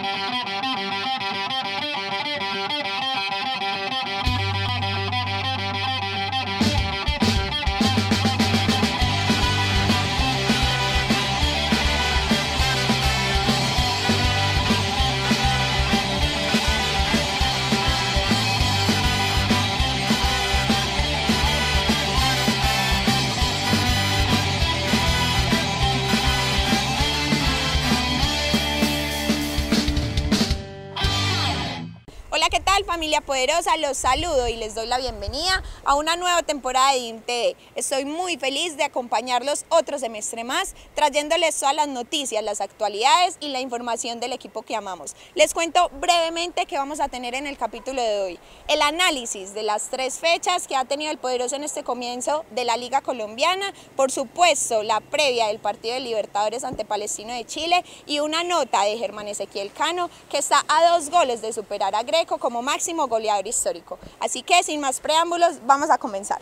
Hola, ¿qué tal, familia poderosa? Los saludo y les doy la bienvenida a una nueva temporada de DIM-TV. Estoy muy feliz de acompañarlos otro semestre más, trayéndoles todas las noticias, las actualidades y la información del equipo que amamos. Les cuento brevemente qué vamos a tener en el capítulo de hoy. El análisis de las 3 fechas que ha tenido el poderoso en este comienzo de la Liga Colombiana, por supuesto la previa del partido de Libertadores ante Palestino de Chile y una nota de Germán Ezequiel Cano, que está a 2 goles de superar a Greco como máximo goleador histórico. Así que sin más preámbulos, vamos a comenzar.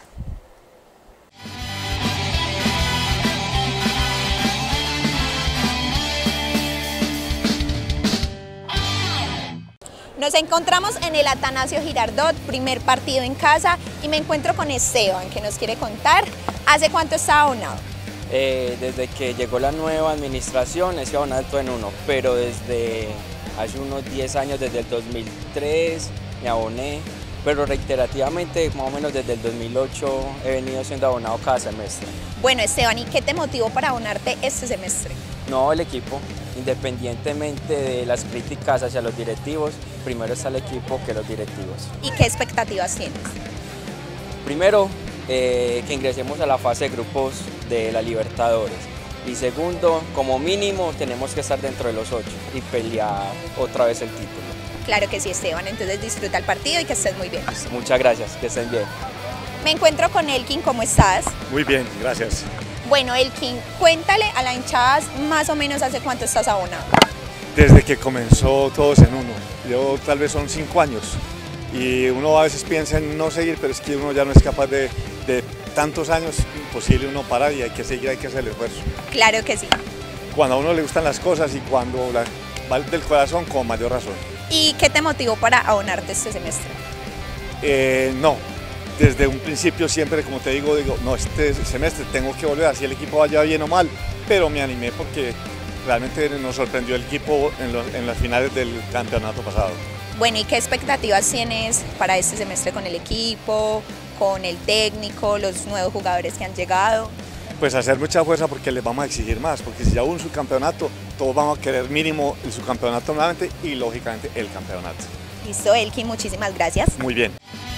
Nos encontramos en el Atanasio Girardot, primer partido en casa, y me encuentro con Esteban, que nos quiere contar hace cuánto está abonado. Desde que llegó la nueva administración he sido abonado en uno, pero desde hace unos 10 años, desde el 2003 me aboné, pero reiterativamente más o menos desde el 2008 he venido siendo abonado cada semestre. Bueno, Esteban, ¿y qué te motivó para abonarte este semestre? No, el equipo, independientemente de las críticas hacia los directivos, primero está el equipo que los directivos. ¿Y qué expectativas tienes? Primero, que ingresemos a la fase de grupos de la Libertadores. Y segundo, como mínimo tenemos que estar dentro de los 8 y pelear otra vez el título. Claro que sí, Esteban, entonces disfruta el partido y que estés muy bien. Muchas gracias, que estén bien. Me encuentro con Elkin, ¿cómo estás? Muy bien, gracias. Bueno, Elkin, cuéntale a la hinchada más o menos hace cuánto estás abonado. Desde que comenzó Todos en Uno, yo tal vez son 5 años y uno a veces piensa en no seguir, pero es que uno ya no es capaz de tantos años, imposible uno parar y hay que seguir, hay que hacer el esfuerzo. Claro que sí. Cuando a uno le gustan las cosas y cuando va del corazón, con mayor razón. ¿Y qué te motivó para abonarte este semestre? No, desde un principio siempre, como te digo, no, este semestre tengo que volver, así el equipo vaya bien o mal, pero me animé porque realmente nos sorprendió el equipo en las finales del campeonato pasado. Bueno, ¿y qué expectativas tienes para este semestre con el equipo, con el técnico, los nuevos jugadores que han llegado? Pues hacer mucha fuerza porque les vamos a exigir más, porque si ya hubo un subcampeonato, todos vamos a querer mínimo el subcampeonato nuevamente y lógicamente el campeonato. Listo, Elkin, muchísimas gracias. Muy bien.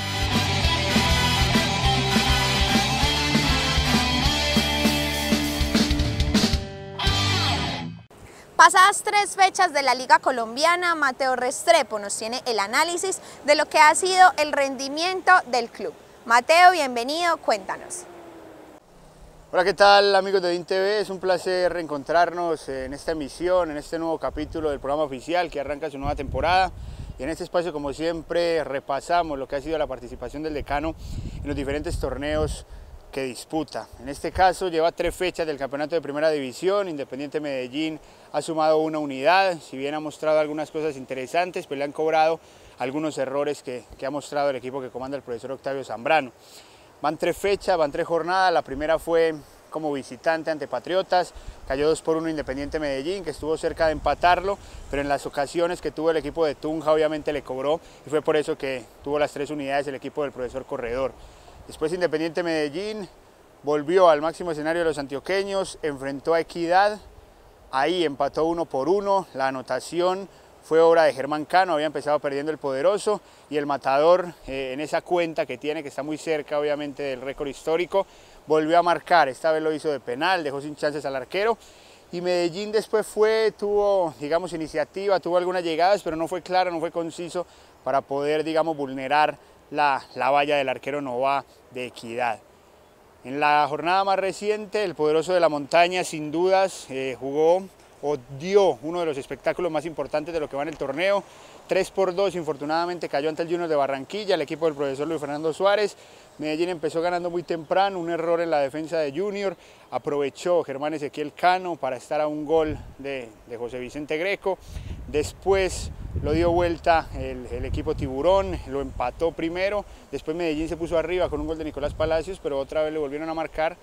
Pasadas 3 fechas de la Liga Colombiana, Mateo Restrepo nos tiene el análisis de lo que ha sido el rendimiento del club. Mateo, bienvenido, cuéntanos. Hola, ¿qué tal, amigos de DIM-TV? Es un placer reencontrarnos en esta emisión, en este nuevo capítulo del programa oficial que arranca su nueva temporada. Y en este espacio, como siempre, repasamos lo que ha sido la participación del decano en los diferentes torneos que disputa. En este caso lleva 3 fechas del campeonato de primera división. Independiente Medellín ha sumado 1 unidad, si bien ha mostrado algunas cosas interesantes, pues le han cobrado algunos errores que ha mostrado el equipo que comanda el profesor Octavio Zambrano. Van 3 fechas, van 3 jornadas. La primera fue como visitante ante Patriotas, cayó 2-1 Independiente Medellín, que estuvo cerca de empatarlo, pero en las ocasiones que tuvo el equipo de Tunja obviamente le cobró y fue por eso que tuvo las 3 unidades el equipo del profesor Corredor. Después Independiente Medellín volvió al máximo escenario de los antioqueños, enfrentó a Equidad, ahí empató 1-1, la anotación fue obra de Germán Cano, había empezado perdiendo el poderoso y el matador en esa cuenta que tiene, que está muy cerca obviamente del récord histórico, volvió a marcar, esta vez lo hizo de penal, dejó sin chances al arquero y Medellín después tuvo digamos iniciativa, tuvo algunas llegadas, pero no fue claro, no fue conciso para poder digamos vulnerar la valla del arquero Nová de Equidad. En la jornada más reciente, el poderoso de la montaña sin dudas jugó o dio uno de los espectáculos más importantes de lo que va en el torneo. 3-2, infortunadamente cayó ante el Junior de Barranquilla, el equipo del profesor Luis Fernando Suárez, Medellín empezó ganando muy temprano, un error en la defensa de Junior, aprovechó Germán Ezequiel Cano para estar a un gol de José Vicente Greco, después lo dio vuelta el equipo Tiburón, lo empató primero, después Medellín se puso arriba con un gol de Nicolás Palacios, pero otra vez le volvieron a marcar,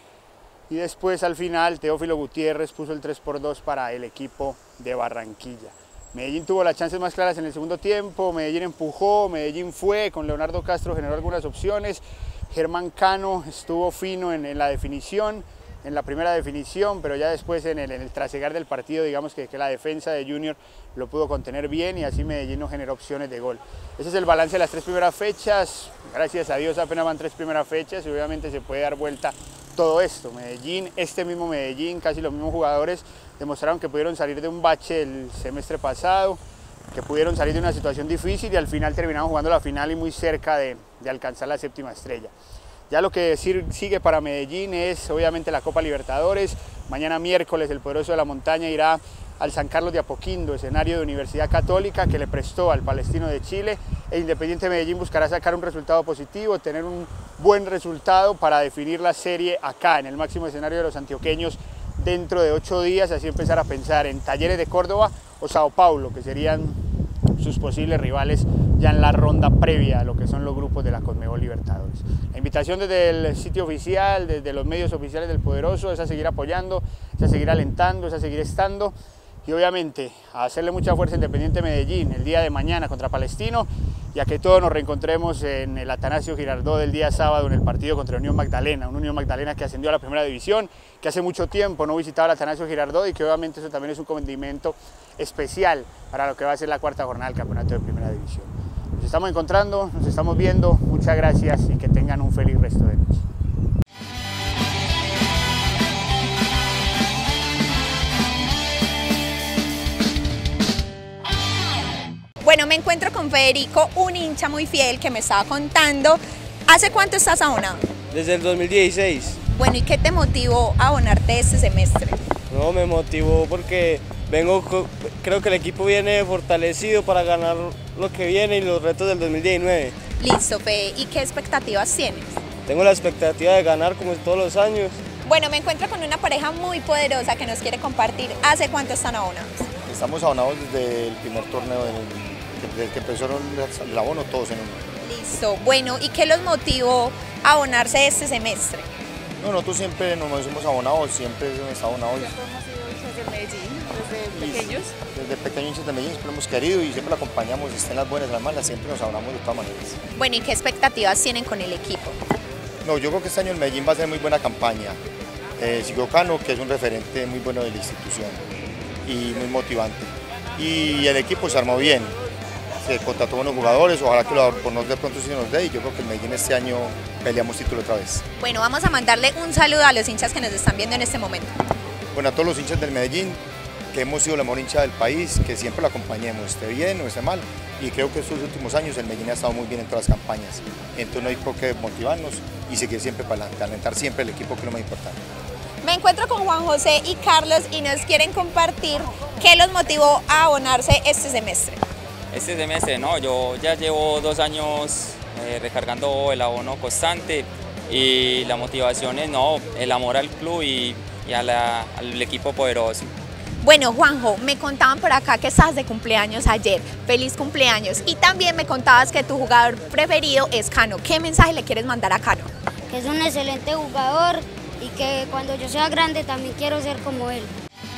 y después al final Teófilo Gutiérrez puso el 3-2 para el equipo de Barranquilla. Medellín tuvo las chances más claras en el segundo tiempo, Medellín empujó, Medellín fue, con Leonardo Castro generó algunas opciones, Germán Cano estuvo fino en la definición, en la primera definición, pero ya después en el trasegar del partido, digamos que la defensa de Junior lo pudo contener bien y así Medellín no generó opciones de gol. Ese es el balance de las 3 primeras fechas, gracias a Dios apenas van 3 primeras fechas y obviamente se puede dar vuelta todo esto. Medellín, este mismo Medellín, casi los mismos jugadores demostraron que pudieron salir de un bache el semestre pasado, que pudieron salir de una situación difícil y al final terminaron jugando la final y muy cerca de alcanzar la 7ª estrella. Ya lo que sigue para Medellín es obviamente la Copa Libertadores. Mañana miércoles el Poderoso de la Montaña irá al San Carlos de Apoquindo, escenario de Universidad Católica que le prestó al Palestino de Chile, e Independiente Medellín buscará sacar un resultado positivo, tener un buen resultado para definir la serie acá en el máximo escenario de los antioqueños dentro de 8 días, así empezar a pensar en Talleres de Córdoba o Sao Paulo, que serían sus posibles rivales ya en la ronda previa a lo que son los grupos de la Conmebol Libertadores. La invitación desde el sitio oficial, desde los medios oficiales del Poderoso, es a seguir apoyando, es a seguir alentando, es a seguir estando y obviamente a hacerle mucha fuerza a Independiente Medellín el día de mañana contra Palestino y a que todos nos reencontremos en el Atanasio Girardot del día sábado en el partido contra Unión Magdalena, una Unión Magdalena que ascendió a la primera división, que hace mucho tiempo no visitaba el Atanasio Girardot y que obviamente eso también es un condimento especial para lo que va a ser la 4ª jornada del campeonato de primera división. Nos estamos encontrando, nos estamos viendo, muchas gracias y que tengan un feliz resto de noche. Bueno, me encuentro con Federico, un hincha muy fiel que me estaba contando. ¿Hace cuánto estás abonado? Desde el 2016. Bueno, ¿y qué te motivó a abonarte este semestre? No, me motivó porque creo que el equipo viene fortalecido para ganar lo que viene y los retos del 2019. Listo, Fede, ¿y qué expectativas tienes? Tengo la expectativa de ganar como todos los años. Bueno, me encuentro con una pareja muy poderosa que nos quiere compartir. ¿Hace cuánto están abonados? Estamos abonados desde el primer torneo, desde que empezó el abono, todos en uno. Listo, bueno, ¿y qué los motivó a abonarse este semestre? No, nosotros siempre nos hemos abonado, siempre hemos estado abonados. Siempre hemos sido hinchas de Medellín, desde pequeños. Desde pequeños hinchas de Medellín siempre hemos querido y siempre lo acompañamos, estén las buenas y las malas, siempre nos abonamos de todas maneras. Bueno, ¿y qué expectativas tienen con el equipo? No, yo creo que este año el Medellín va a ser muy buena campaña. Siguió Cano, que es un referente muy bueno de la institución y muy motivante. Y el equipo se armó bien, se contrató buenos jugadores, ojalá que de pronto sí nos dé y yo creo que el Medellín este año peleamos título otra vez. Bueno, vamos a mandarle un saludo a los hinchas que nos están viendo en este momento. Bueno, a todos los hinchas del Medellín, que hemos sido la mejor hincha del país, que siempre lo acompañemos, esté bien o esté mal. Y creo que estos últimos años el Medellín ha estado muy bien en todas las campañas. Entonces no hay por qué motivarnos y seguir siempre para adelante, alentar siempre el equipo, que es lo más importante. Me encuentro con Juan José y Carlos y nos quieren compartir qué los motivó a abonarse este semestre. Este semestre no, yo ya llevo 2 años recargando el abono constante y la motivación es el amor al club y al equipo poderoso. Bueno, Juanjo, me contaban por acá que estás de cumpleaños ayer. Feliz cumpleaños. Y también me contabas que tu jugador preferido es Cano. ¿Qué mensaje le quieres mandar a Cano? Que es un excelente jugador y que cuando yo sea grande también quiero ser como él.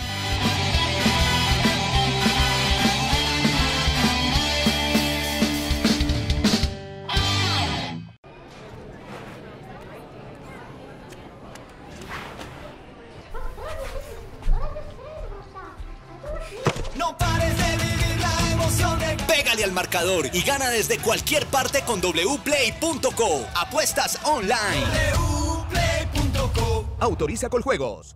No pares de vivir la emoción de... Pégale al marcador y gana desde cualquier parte con wplay.co. Apuestas online. wplay.co. Autoriza Coljuegos.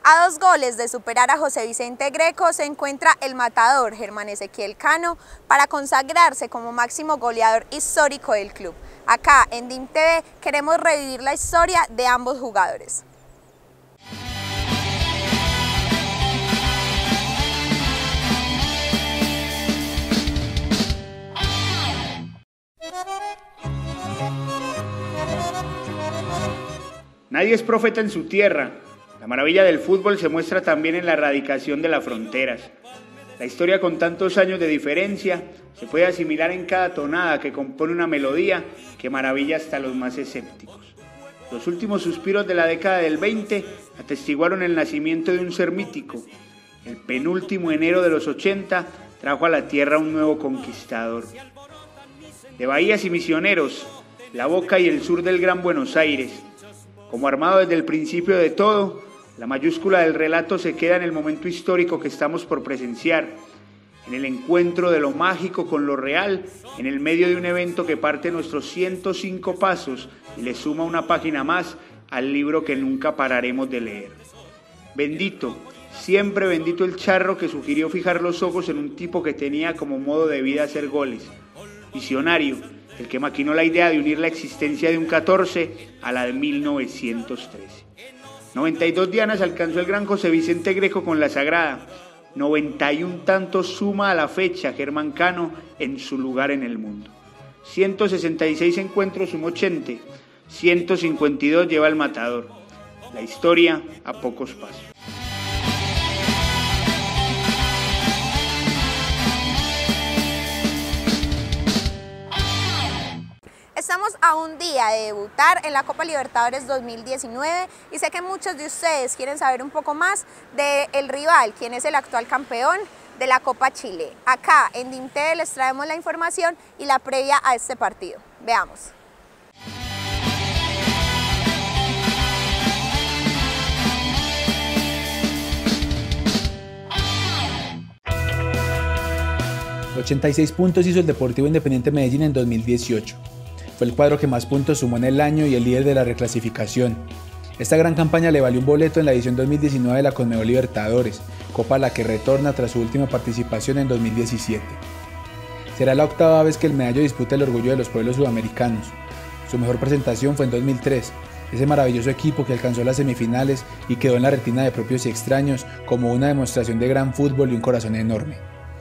A 2 goles de superar a José Vicente Greco se encuentra el matador Germán Ezequiel Cano para consagrarse como máximo goleador histórico del club. Acá en DIM TV queremos revivir la historia de ambos jugadores. Nadie es profeta en su tierra. La maravilla del fútbol se muestra también en la erradicación de las fronteras. La historia con tantos años de diferencia se puede asimilar en cada tonada que compone una melodía que maravilla hasta los más escépticos. Los últimos suspiros de la década del 20 atestiguaron el nacimiento de un ser mítico. El penúltimo enero de los 80 trajo a la tierra un nuevo conquistador. De bahías y misioneros, la boca y el sur del Gran Buenos Aires. Como armado desde el principio de todo, la mayúscula del relato se queda en el momento histórico que estamos por presenciar, en el encuentro de lo mágico con lo real, en el medio de un evento que parte nuestros 105 pasos y le suma una página más al libro que nunca pararemos de leer. Bendito, siempre bendito el charro que sugirió fijar los ojos en un tipo que tenía como modo de vida hacer goles. Visionario, el que maquinó la idea de unir la existencia de un 14 a la de 1913. 92 dianas alcanzó el gran José Vicente Greco con la sagrada. 91 tantos suma a la fecha Germán Cano en su lugar en el mundo. 166 encuentros sumó Chente, 152 lleva el matador. La historia a pocos pasos. Estamos a un día de debutar en la Copa Libertadores 2019 y sé que muchos de ustedes quieren saber un poco más del rival, quien es el actual campeón de la Copa Chile. Acá en DIM TV les traemos la información y la previa a este partido. Veamos. ...86 puntos hizo el Deportivo Independiente Medellín en 2018. Fue el cuadro que más puntos sumó en el año y el líder de la reclasificación. Esta gran campaña le valió un boleto en la edición 2019 de la Conmebol Libertadores, copa a la que retorna tras su última participación en 2017. Será la octava vez que el Medallo disputa el orgullo de los pueblos sudamericanos. Su mejor presentación fue en 2003, ese maravilloso equipo que alcanzó las semifinales y quedó en la retina de propios y extraños como una demostración de gran fútbol y un corazón enorme.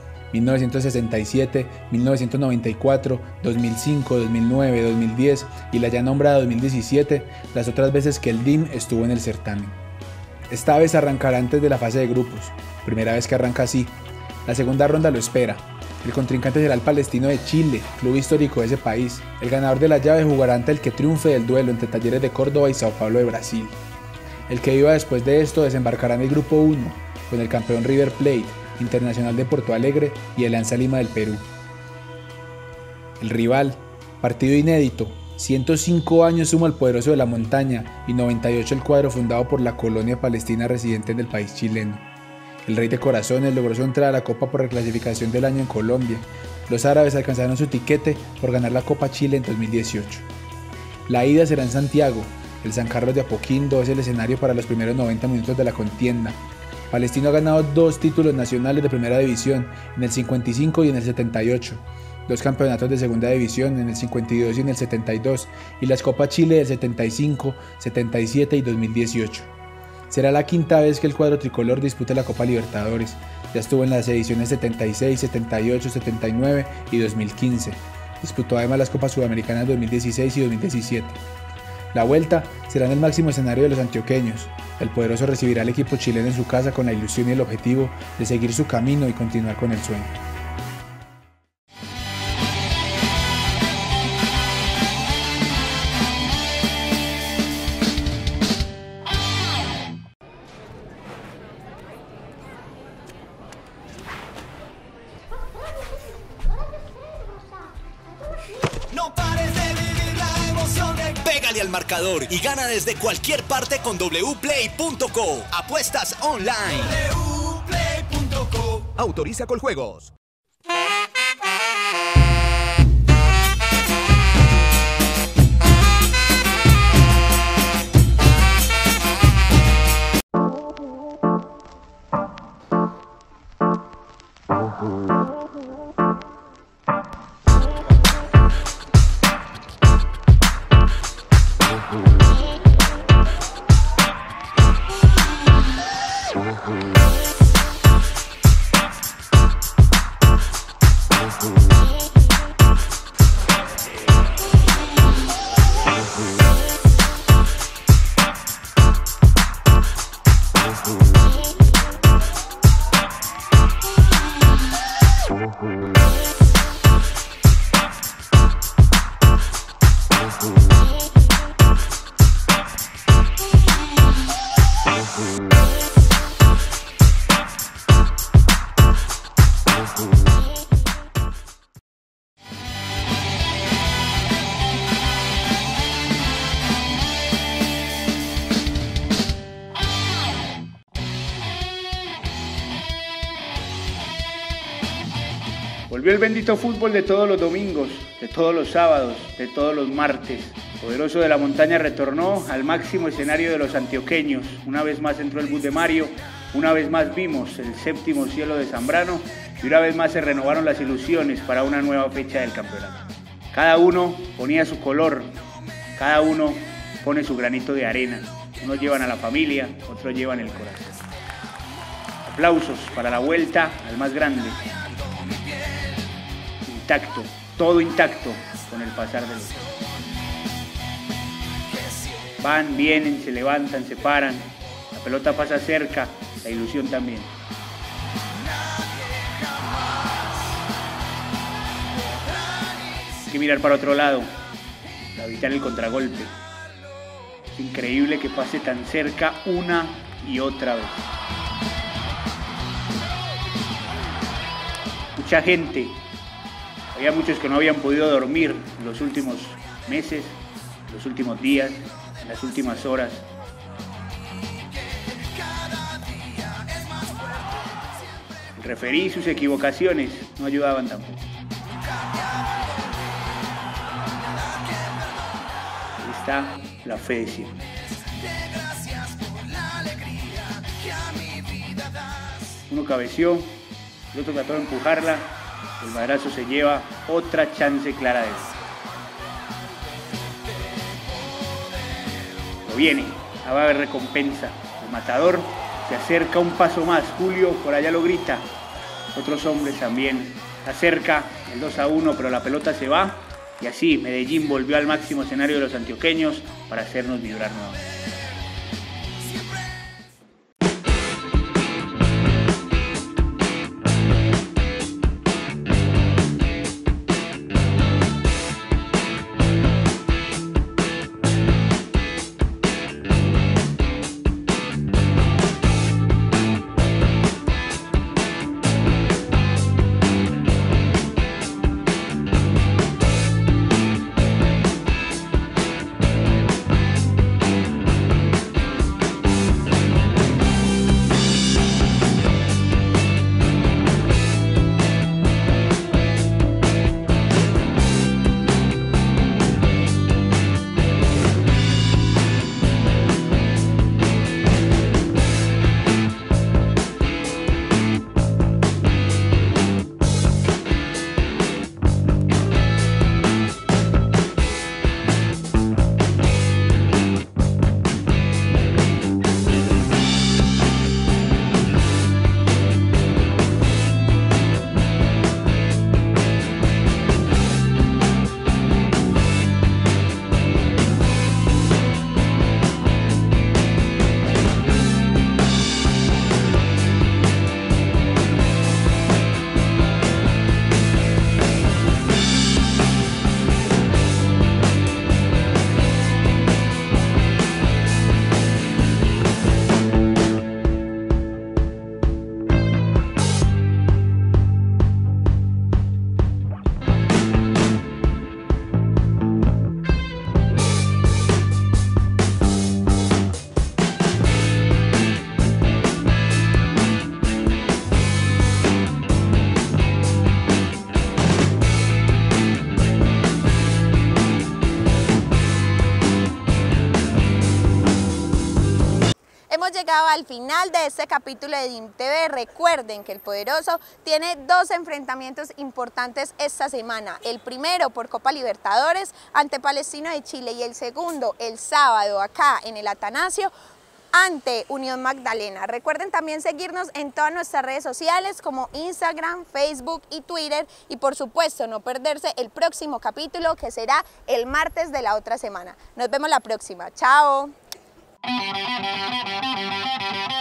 1967, 1994, 2005, 2009, 2010 y la ya nombrada 2017, las otras veces que el DIM estuvo en el certamen. Esta vez arrancará antes de la fase de grupos, primera vez que arranca así. La segunda ronda lo espera. El contrincante será el Palestino de Chile, club histórico de ese país. El ganador de la llave jugará ante el que triunfe del duelo entre Talleres de Córdoba y Sao Paulo de Brasil. El que viva después de esto desembarcará en el grupo 1, con el campeón River Plate, Internacional de Porto Alegre y Alianza Lima del Perú. El rival, partido inédito, 105 años suma el poderoso de la montaña y 98 el cuadro fundado por la colonia palestina residente en el país chileno. El Rey de Corazones logró su entrada a la Copa por reclasificación del año en Colombia. Los árabes alcanzaron su tiquete por ganar la Copa Chile en 2018. La ida será en Santiago. El San Carlos de Apoquindo es el escenario para los primeros 90 minutos de la contienda. Palestino ha ganado 2 títulos nacionales de primera división, en el 55 y en el 78, 2 campeonatos de segunda división en el 52 y en el 72, y las Copas Chile del 75, 77 y 2018. Será la quinta vez que el cuadro tricolor dispute la Copa Libertadores. Ya estuvo en las ediciones 76, 78, 79 y 2015. Disputó además las Copas Sudamericanas 2016 y 2017. La vuelta será en el máximo escenario de los antioqueños. El poderoso recibirá al equipo chileno en su casa con la ilusión y el objetivo de seguir su camino y continuar con el sueño. Pégale al marcador y gana desde cualquier parte con wplay.co. Apuestas online. wplay.co. Autoriza Coljuegos. Volvió el bendito fútbol de todos los domingos, de todos los sábados, de todos los martes. Poderoso de la Montaña retornó al máximo escenario de los antioqueños. Una vez más entró el bus de Mario, una vez más vimos el séptimo cielo de Zambrano y una vez más se renovaron las ilusiones para una nueva fecha del campeonato. Cada uno ponía su color, cada uno pone su granito de arena. Unos llevan a la familia, otros llevan el corazón. Aplausos para la vuelta al más grande. Intacto, todo intacto con el pasar de los años. Van, vienen, se levantan, se paran, la pelota pasa cerca, la ilusión también. Hay que mirar para otro lado, para evitar el contragolpe. Es increíble que pase tan cerca una y otra vez. Mucha gente. Había muchos que no habían podido dormir en los últimos meses, en los últimos días, en las últimas horas. El referí y sus equivocaciones no ayudaban tampoco. Ahí está la fe de siempre. Uno cabeció, el otro trató de empujarla. El madrazo se lleva otra chance clara de gol. Lo viene, va a haber recompensa. El matador se acerca un paso más. Julio por allá lo grita. Otros hombres también. Se acerca el 2-1, pero la pelota se va. Y así Medellín volvió al máximo escenario de los antioqueños para hacernos vibrar nuevamente. llegado al final de este capítulo de DIM TV. Recuerden que el Poderoso tiene dos enfrentamientos importantes esta semana. El primero por Copa Libertadores ante Palestino de Chile y el segundo el sábado acá en el Atanasio ante Unión Magdalena. Recuerden también seguirnos en todas nuestras redes sociales como Instagram, Facebook y Twitter, y por supuesto no perderse el próximo capítulo, que será el martes de la otra semana. Nos vemos la próxima. ¡Chao!